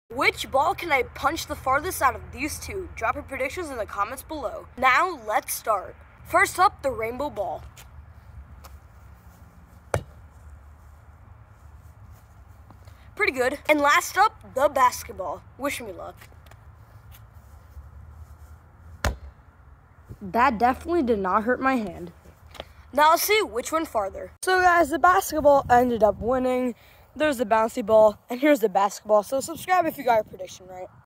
Which ball can I punch the farthest out of these two? Drop your predictions in the comments below. Now, let's start. First up, the rainbow ball. Pretty good. And last up, the basketball. Wish me luck. That definitely did not hurt my hand. Now let's see which went farther. So guys, the basketball ended up winning. There's the bouncy ball, and here's the basketball. So subscribe if you got your prediction right.